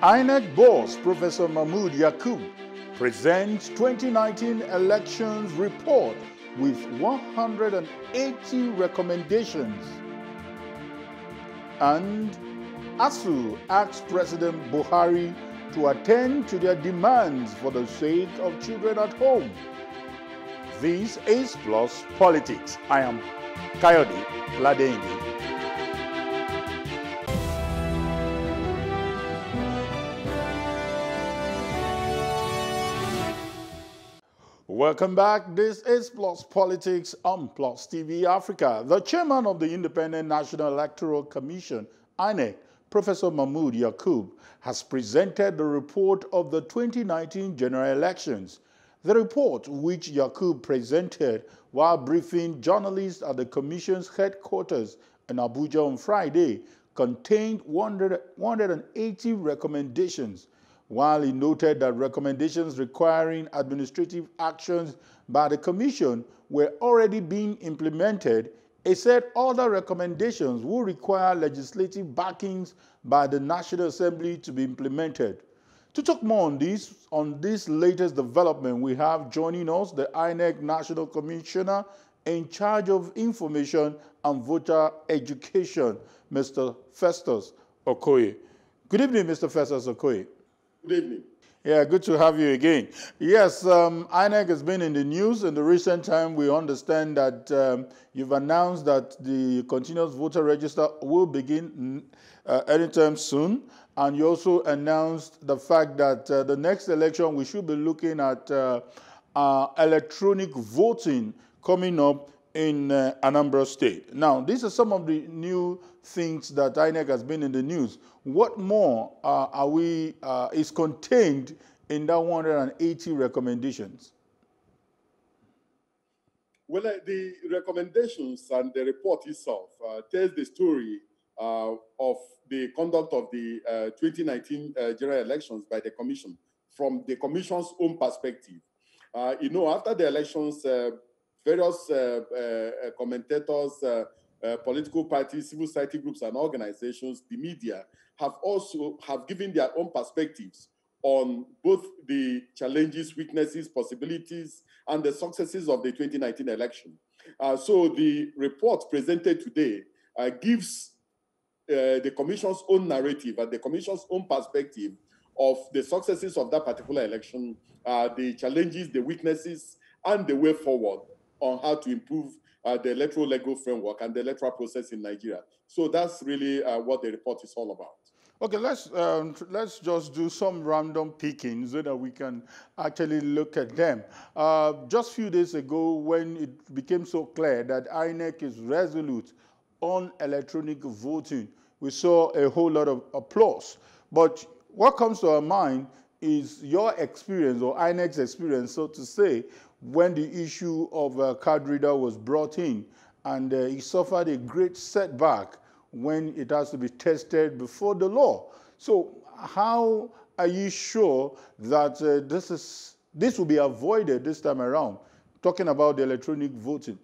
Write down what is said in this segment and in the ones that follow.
INEC boss Professor Mahmood Yakub presents 2019 elections report with 180 recommendations. And ASUU asks President Buhari to attend to their demands for the sake of children at home. This is Plus Politics. I am Kayode Ladengi. Welcome back. This is Plus Politics on Plus TV Africa. The chairman of the Independent National Electoral Commission, INEC, Professor Mahmood Yakub, has presented the report of the 2019 general elections. The report, which Yakub presented while briefing journalists at the Commission's headquarters in Abuja on Friday, contained 180 recommendations. While he noted that recommendations requiring administrative actions by the Commission were already being implemented, he said other recommendations will require legislative backings by the National Assembly to be implemented. To talk more on this latest development, we have joining us the INEC National Commissioner in charge of information and voter education, Mr. Festus Okoye. Good evening, Mr. Festus Okoye. Good evening. Yeah, good to have you again. Yes, INEC has been in the news. In the recent time, we understand that you've announced that the continuous voter register will begin anytime soon. And you also announced the fact that the next election, we should be looking at electronic voting coming up in Anambra State. Now, these are some of the new things that INEC has been in the news. What more is contained in that 180 recommendations? Well, the recommendations and the report itself tells the story of the conduct of the 2019 general elections by the Commission from the Commission's own perspective. After the elections, various commentators, political parties, civil society groups and organizations, the media, have given their own perspectives on both the challenges, weaknesses, possibilities, and the successes of the 2019 election. So the report presented today gives the Commission's own narrative and the Commission's own perspective of the successes of that particular election, the challenges, the weaknesses, and the way forward on how to improve the electoral legal framework and the electoral process in Nigeria. So that's really what the report is all about. Okay, let's just do some random picking so that we can actually look at them. Just a few days ago, when it became so clear that INEC is resolute on electronic voting, we saw a whole lot of applause. But what comes to our mind is your experience, or INEC's experience, so to say, when the issue of a card reader was brought in, and he suffered a great setback when it has to be tested before the law. So how are you sure that this will be avoided this time around, talking about the electronic voting?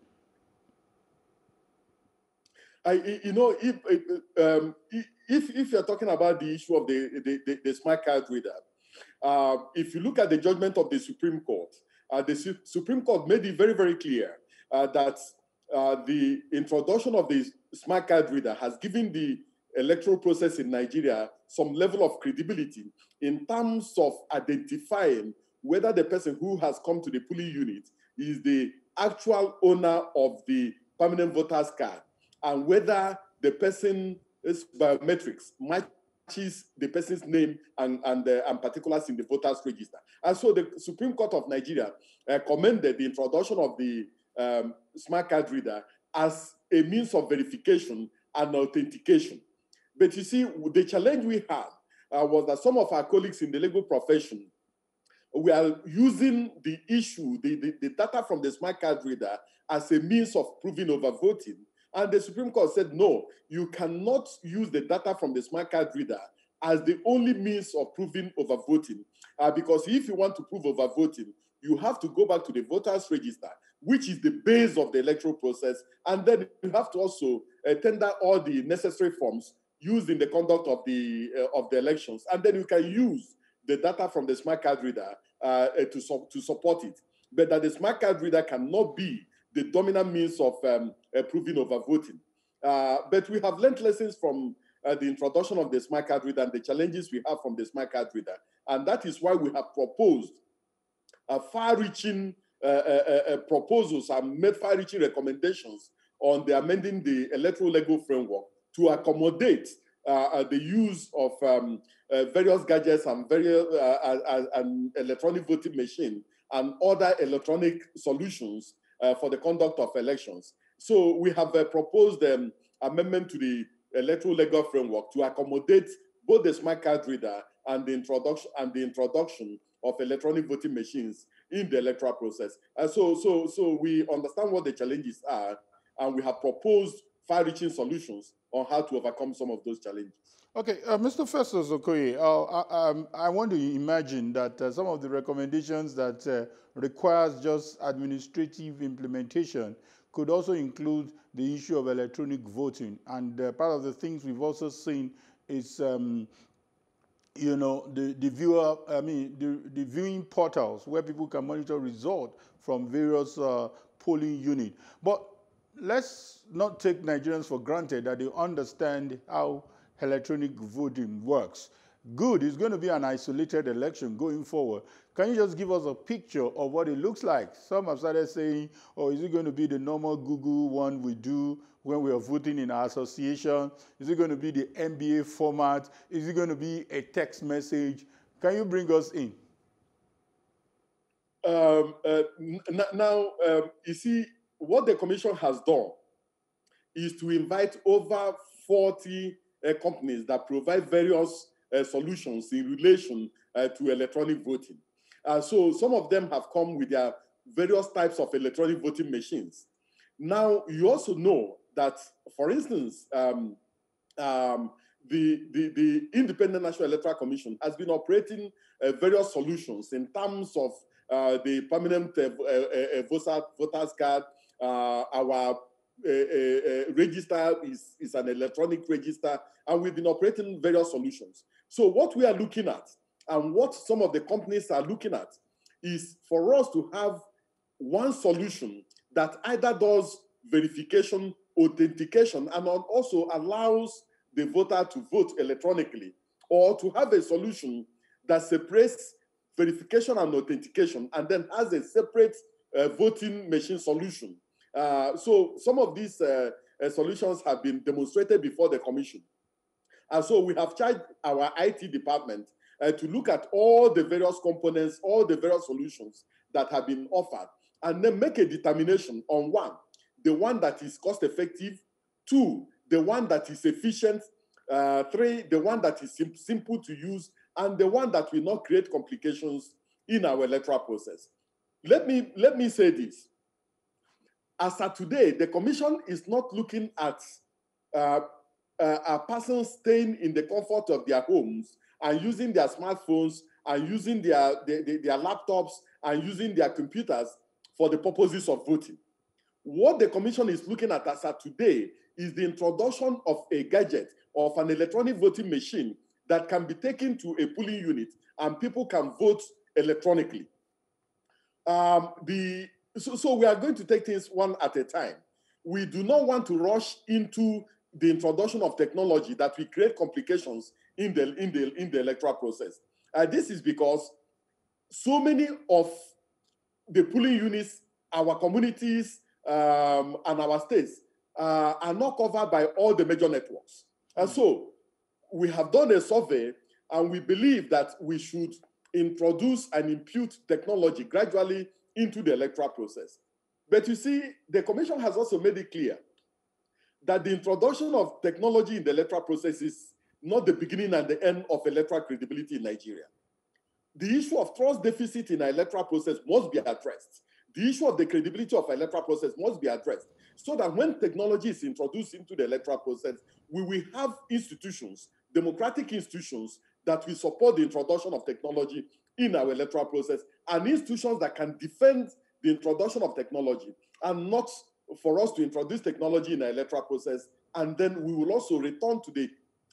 If you're talking about the issue of the smart card reader, if you look at the judgment of the Supreme Court, the Supreme Court made it very, very clear that the introduction of the smart card reader has given the electoral process in Nigeria some level of credibility in terms of identifying whether the person who has come to the polling unit is the actual owner of the permanent voter's card, and whether the person's biometrics matches the person's name and particulars in the voter's register. And so the Supreme Court of Nigeria commended the introduction of the smart card reader as a means of verification and authentication. But you see, the challenge we had was that some of our colleagues in the legal profession were using the issue, the data from the smart card reader, as a means of proving overvoting. And the Supreme Court said, no, you cannot use the data from the smart card reader as the only means of proving overvoting. Because if you want to prove overvoting, you have to go back to the voters' register, which is the base of the electoral process, and then you have to also tender all the necessary forms used in the conduct of the elections. And then you can use the data from the smart card reader to support it. But that the smart card reader cannot be the dominant means of proving overvoting. But we have learned lessons from the introduction of the smart card reader and the challenges we have from the smart card reader. And that is why we have proposed far-reaching proposals and made far-reaching recommendations on the amending the electoral legal framework to accommodate the use of various gadgets and various and electronic voting machine and other electronic solutions for the conduct of elections. So we have proposed amendment to the electoral legal framework to accommodate both the smart card reader and the introduction of electronic voting machines in the electoral process. So we understand what the challenges are, and we have proposed far-reaching solutions on how to overcome some of those challenges. Okay, Mr. Festus Okoye, I want to imagine that some of the recommendations that requires just administrative implementation could also include the issue of electronic voting. And part of the things we've also seen is, you know, the viewing portals where people can monitor results from various polling units. But let's not take Nigerians for granted that they understand how electronic voting works. Good, it's going to be an isolated election going forward. Can you just give us a picture of what it looks like? Some have started saying, oh, is it going to be the normal Google one we do when we are voting in our association? Is it going to be the NBA format? Is it going to be a text message? Can you bring us in? You see, what the Commission has done is to invite over 40 companies that provide various solutions in relation to electronic voting. So some of them have come with their various types of electronic voting machines. Now, you also know that, for instance, the Independent National Electoral Commission has been operating various solutions in terms of the permanent voters card. Our register is an electronic register, and we've been operating various solutions. So what we are looking at and what some of the companies are looking at is for us to have one solution that either does verification, authentication, and also allows the voter to vote electronically, or to have a solution that separates verification and authentication and then has a separate voting machine solution. So some of these solutions have been demonstrated before the Commission. And so we have charged our IT department to look at all the various components, all the various solutions that have been offered, and then make a determination on one, the one that is cost effective, two, the one that is efficient, three, the one that is simple to use, and the one that will not create complications in our electoral process. Let me say this. As of today, the Commission is not looking at a person staying in the comfort of their homes and using their smartphones and using their laptops and using their computers for the purposes of voting. What the Commission is looking at as of today is the introduction of a gadget, of an electronic voting machine that can be taken to a polling unit and people can vote electronically. So we are going to take things one at a time. We do not want to rush into the introduction of technology that will create complications in the electoral process. This is because so many of the polling units, our communities, and our states are not covered by all the major networks. And so we have done a survey, and we believe that we should introduce and impute technology gradually into the electoral process. But you see, the Commission has also made it clear that the introduction of technology in the electoral process is not the beginning and the end of electoral credibility in Nigeria. The issue of trust deficit in our electoral process must be addressed. The issue of the credibility of our electoral process must be addressed, so that when technology is introduced into the electoral process, we will have institutions, democratic institutions, that will support the introduction of technology in our electoral process, and institutions that can defend the introduction of technology, and not for us to introduce technology in our electoral process, and then we will also return to the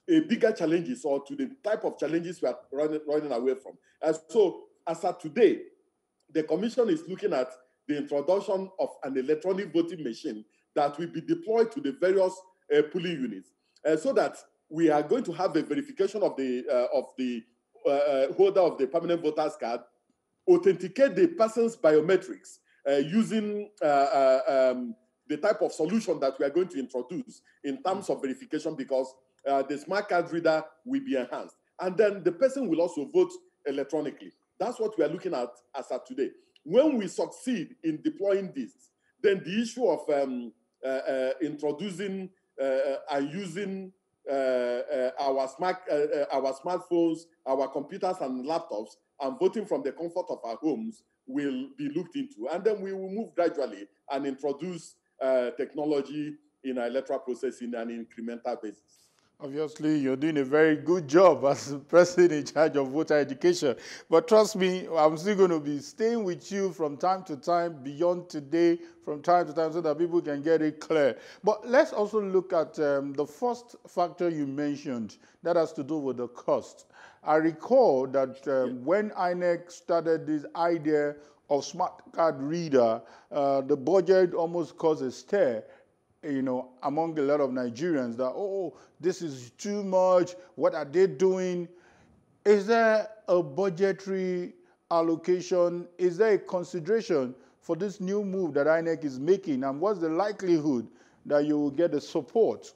bigger challenges or to the type of challenges we are running away from. So as of today, the Commission is looking at the introduction of an electronic voting machine that will be deployed to the various polling units, so that we are going to have a verification of the holder of the permanent voters card, authenticate the person's biometrics using the type of solution that we are going to introduce in terms of verification, because the smart card reader will be enhanced. And then the person will also vote electronically. That's what we are looking at as of today. When we succeed in deploying this, then the issue of introducing and using our smartphones, our computers and laptops, and voting from the comfort of our homes will be looked into. And then we will move gradually and introduce technology in our electoral process in an incremental basis. Obviously, you're doing a very good job as the person in charge of voter education. But trust me, I'm still going to be staying with you from time to time, beyond today, from time to time, so that people can get it clear. But let's also look at the first factor you mentioned, that has to do with the cost. I recall that when INEC started this idea of smart card reader, the budget almost caused a stir, you know, among a lot of Nigerians, that, oh, this is too much, what are they doing? Is there a budgetary allocation? Is there a consideration for this new move that INEC is making? And what's the likelihood that you will get the support?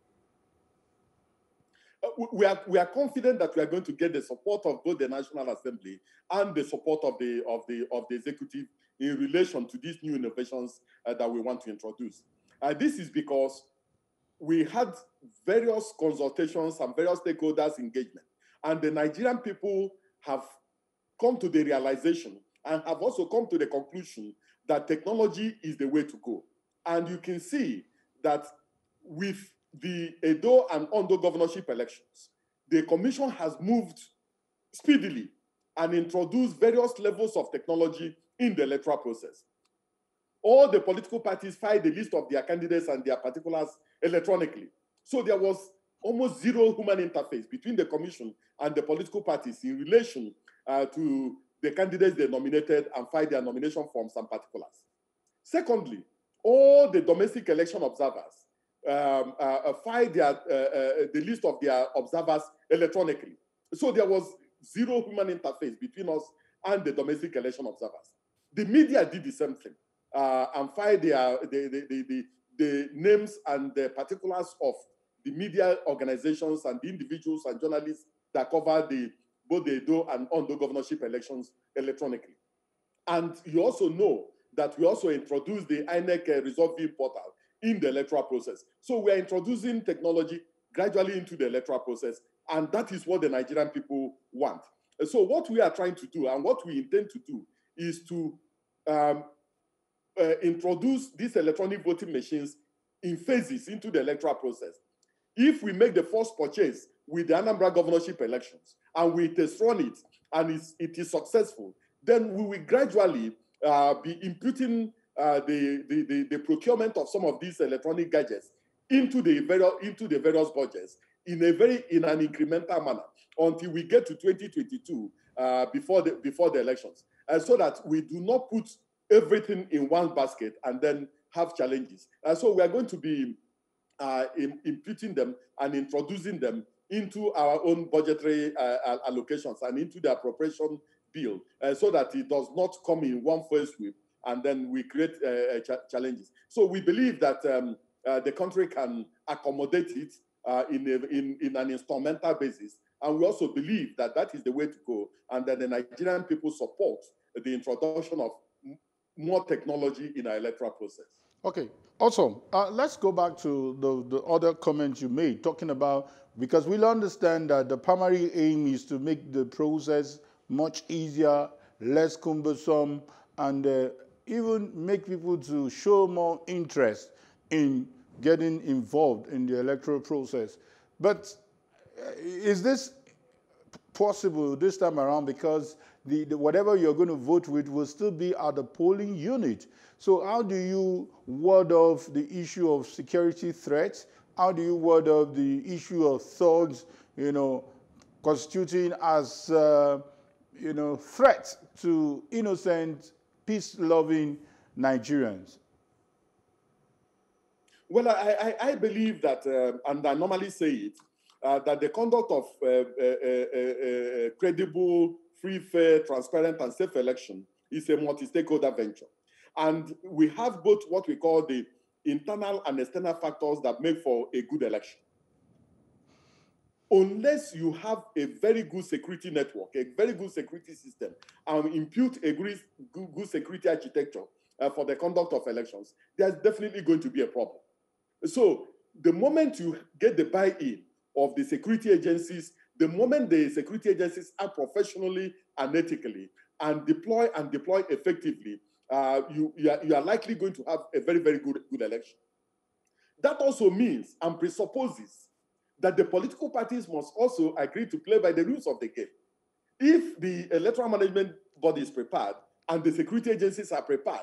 We are confident that we are going to get the support of both the National Assembly and the support of the executive in relation to these new innovations that we want to introduce. This is because we had various consultations and various stakeholders engagement, and the Nigerian people have come to the realization and have also come to the conclusion that technology is the way to go. And you can see that with the Edo and Ondo governorship elections, the Commission has moved speedily and introduced various levels of technology in the electoral process. All the political parties filed the list of their candidates and their particulars electronically. So there was almost zero human interface between the Commission and the political parties in relation to the candidates they nominated and filed their nomination forms and particulars. Secondly, all the domestic election observers filed the list of their observers electronically. So there was zero human interface between us and the domestic election observers. The media did the same thing. And filed the names and the particulars of the media organizations and the individuals and journalists that covered both the Edo and Ondo governorship elections electronically. And you also know that we also introduced the INEC Resolve View portal in the electoral process. So we are introducing technology gradually into the electoral process, and that is what the Nigerian people want. So what we are trying to do and what we intend to do is to introduce these electronic voting machines in phases into the electoral process. If we make the first purchase with the Anambra governorship elections and we test run it and it is successful, then we will gradually be imputing the procurement of some of these electronic gadgets into the various budgets in an incremental manner until we get to 2022 before the elections, so that we do not put everything in one basket and then have challenges. So we are going to be imputing them and introducing them into our own budgetary allocations and into the appropriation bill, so that it does not come in one fell swoop and then we create challenges. So we believe that the country can accommodate it in an instrumental basis. And we also believe that that is the way to go, and that the Nigerian people support the introduction of more technology in our electoral process. Okay, awesome. Let's go back to the other comments you made, talking about, because we'll understand that the primary aim is to make the process much easier, less cumbersome, and even make people to show more interest in getting involved in the electoral process. But is this possible this time around? Because whatever you're going to vote with will still be at the polling unit. So how do you ward off the issue of security threats how do you word up the issue of thugs, constituting as, threats to innocent, peace-loving Nigerians? Well, I believe that, and I normally say it, that the conduct of credible, free, fair, transparent, and safe election is a multi-stakeholder venture. And we have both what we call the internal and external factors that make for a good election. Unless you have a very good security network, a very good security system, and impute a good security architecture for the conduct of elections, there's definitely going to be a problem. So the moment you get the buy-in of the security agencies, the moment the security agencies act professionally and ethically and deploy effectively, you are likely going to have a very, very good election. That also means and presupposes that the political parties must also agree to play by the rules of the game. If the electoral management body is prepared and the security agencies are prepared,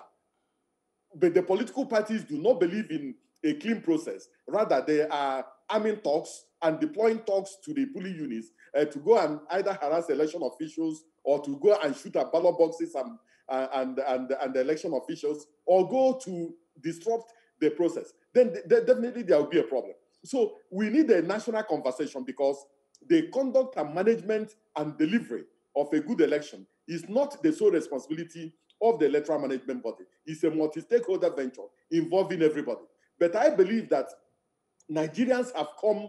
but the political parties do not believe in a clean process, rather they are arming thugs and deploying thugs to the polling units to go and either harass election officials or to go and shoot at ballot boxes and the election officials, or go to disrupt the process, then definitely there will be a problem. So we need a national conversation, because the conduct and management and delivery of a good election is not the sole responsibility of the electoral management body. It's a multi-stakeholder venture involving everybody. But I believe that Nigerians have come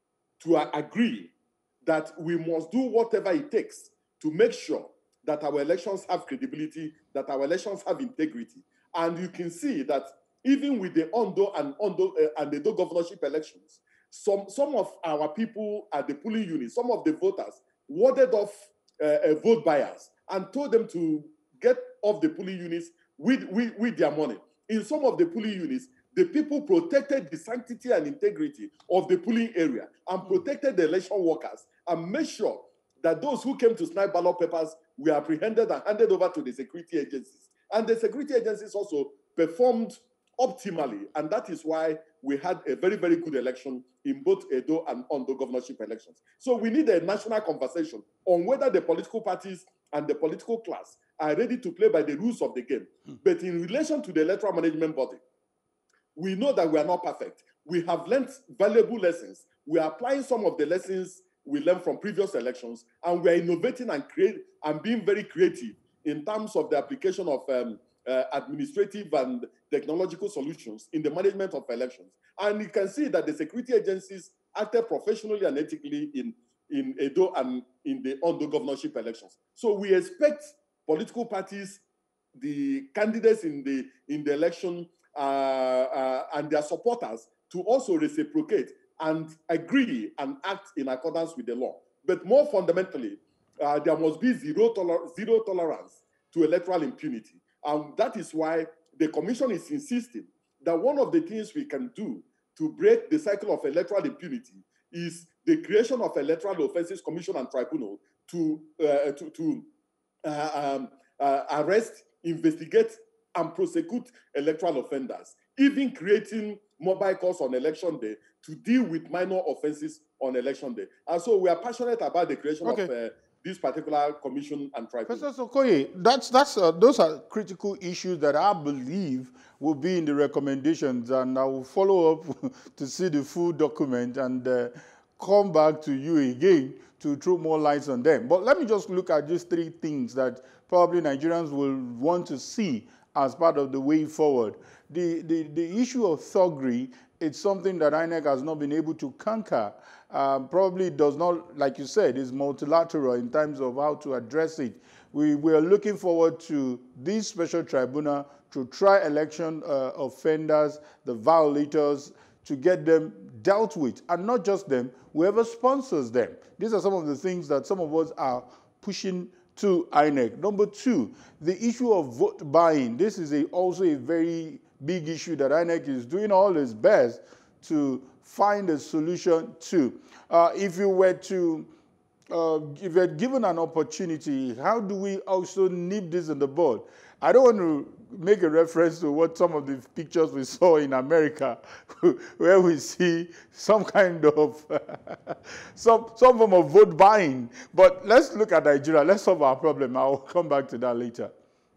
to agree that we must do whatever it takes to make sure that our elections have credibility, that our elections have integrity. And you can see that even with the Ondo and the Do governorship elections, some of our people at the polling units, some of the voters warded off vote buyers and told them to get off the polling units with their money. In some of the polling units, the people protected the sanctity and integrity of the polling area and protected the election workers and made sure that those who came to snipe ballot papers were apprehended and handed over to the security agencies. And the security agencies also performed optimally, and that is why we had a very, very good election in both Edo and Ondo governorship elections. So we need a national conversation on whether the political parties and the political class are ready to play by the rules of the game. But in relation to the electoral management body, we know that we are not perfect. We have learned valuable lessons. We are applying some of the lessons we learned from previous elections, and we are innovating and being very creative in terms of the application of administrative and technological solutions in the management of elections. And you can see that the security agencies acted professionally and ethically in Edo and in the Ondo governorship elections. So we expect political parties, the candidates in the election, and their supporters to also reciprocate and agree and act in accordance with the law. But more fundamentally, there must be zero tolerance to electoral impunity. And that is why the Commission is insisting that one of the things we can do to break the cycle of electoral impunity is the creation of Electoral Offences Commission and Tribunal to arrest, investigate, and prosecute electoral offenders, even creating mobile courts on election day to deal with minor offenses on election day. And so we are passionate about the creation of this particular commission and tribunal. Professor Okoye, those are critical issues that I believe will be in the recommendations, and I will follow up to see the full document and come back to you again to throw more lights on them. But let me just look at these three things that probably Nigerians will want to see as part of the way forward. The issue of thuggery, it's something that INEC has not been able to conquer. Probably does not, like you said, is multilateral in terms of how to address it. We are looking forward to this special tribunal to try election offenders, the violators, to get them dealt with, and not just them, whoever sponsors them. These are some of the things that some of us are pushing to INEC. Number two, the issue of vote buying. This is also a very big issue that INEC is doing all its best to find a solution to. If you were given an opportunity, how do we also nip this in the bud? I don't want to make a reference to what some of the pictures we saw in America, where we see some kind of some form of vote buying. But let's look at Nigeria. Let's solve our problem. I'll come back to that later.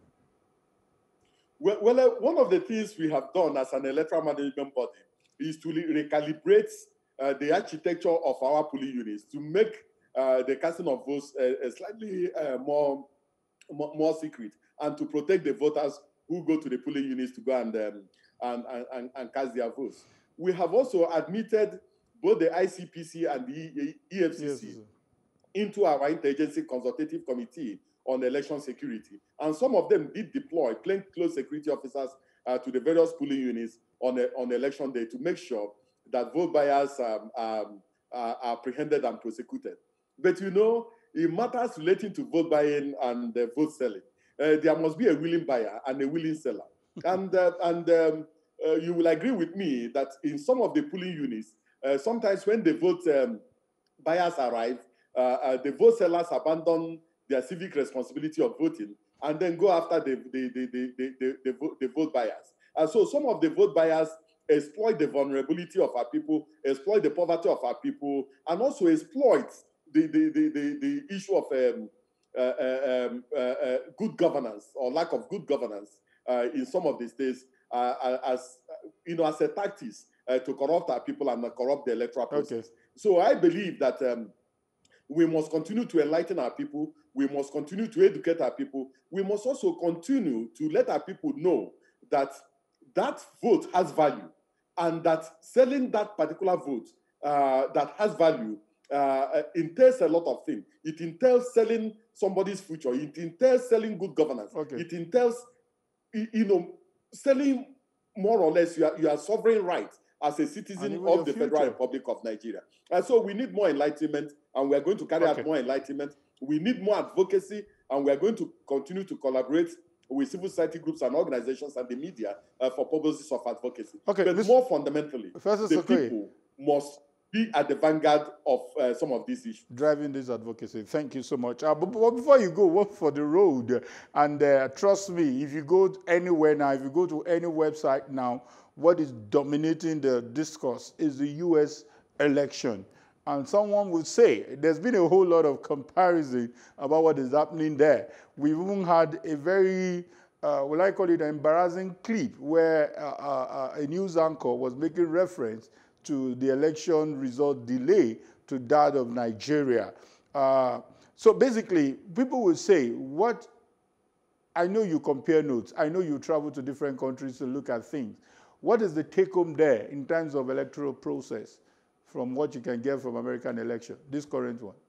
Well, one of the things we have done as an electoral management body is to recalibrate the architecture of our polling units to make the casting of votes slightly more secret, and to protect the voters who go to the polling units to go and cast their votes. We have also admitted both the ICPC and the EFCC into our interagency consultative committee on election security. And some of them did deploy plainclothes security officers to the various polling units on election day to make sure that vote buyers are apprehended and prosecuted. But you know, in matters relating to vote buying and vote selling, there must be a willing buyer and a willing seller. And you will agree with me that in some of the polling units, sometimes when the vote buyers arrive, the vote sellers abandon their civic responsibility of voting and then go after the vote buyers. And so some of the vote buyers exploit the vulnerability of our people, exploit the poverty of our people, and also exploit the issue of good governance or lack of good governance in some of the states as a tactics to corrupt our people and corrupt the electoral process. Okay. So I believe that we must continue to enlighten our people. We must continue to educate our people. We must also continue to let our people know that that vote has value, and that selling that particular vote that has value entails a lot of things. It entails selling somebody's future. It entails selling good governance. Okay. It entails, selling more or less your sovereign right as a citizen of the Federal Republic of Nigeria. And so we need more enlightenment, and we are going to carry out more enlightenment. We need more advocacy, and we are going to continue to collaborate with civil society groups and organizations and the media for purposes of advocacy. Okay, but more fundamentally, the people must be at the vanguard of some of these issues. Driving this advocacy. Thank you so much. But before you go, work for the road. And trust me, if you go anywhere now, if you go to any website now, what is dominating the discourse is the U.S. election. And someone would say there's been a whole lot of comparison about what is happening there. We've even had a very, what I call it, an embarrassing clip where a news anchor was making reference to the election result delay to that of Nigeria. So basically, people will say, I know you compare notes. I know you travel to different countries to look at things. What is the take-home there in terms of electoral process from what you can get from American election, this current one?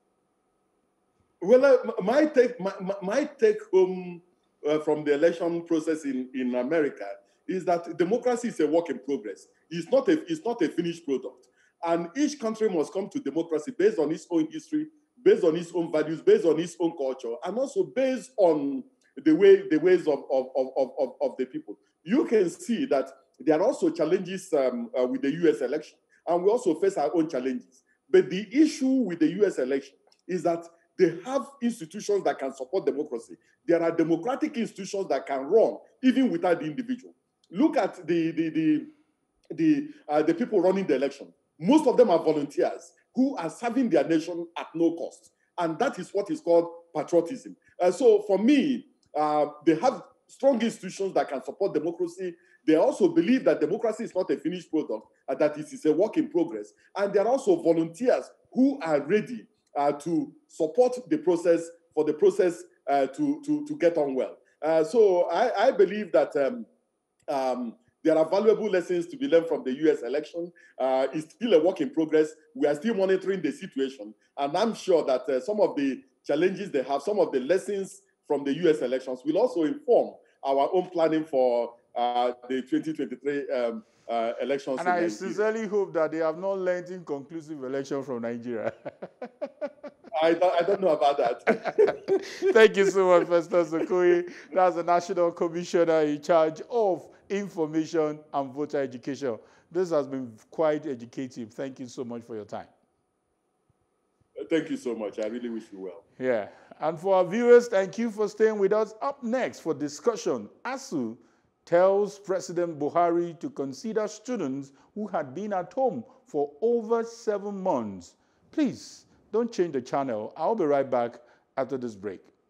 Well, my take-home from the election process in America is that democracy is a work in progress. It's not a finished product. And each country must come to democracy based on its own history, based on its own values, based on its own culture, and also based on the ways of the people. You can see that there are also challenges with the U.S. election, and we also face our own challenges. But the issue with the U.S. election is that they have institutions that can support democracy. There are democratic institutions that can run even without the individual. Look at the people running the election. Most of them are volunteers who are serving their nation at no cost. And that is what is called patriotism. So for me, they have strong institutions that can support democracy. They also believe that democracy is not a finished product, that it is a work in progress. And there are also volunteers who are ready to support the process, for the process to get on well. So I believe that there are valuable lessons to be learned from the U.S. election. It's still a work in progress. We are still monitoring the situation. And I'm sure that some of the challenges they have, some of the lessons from the U.S. elections will also inform our own planning for the 2023 elections. And I sincerely hope that they have not learned inconclusive election from Nigeria. I don't know about that. Thank you so much, Festus Okoye. That's the National Commissioner in charge of Information and Voter Education. This has been quite educative. Thank you so much for your time. Thank you so much. I really wish you well. Yeah. And for our viewers, thank you for staying with us. Up next for discussion, ASUU tells President Buhari to consider students who had been at home for over 7 months. Please don't change the channel. I'll be right back after this break.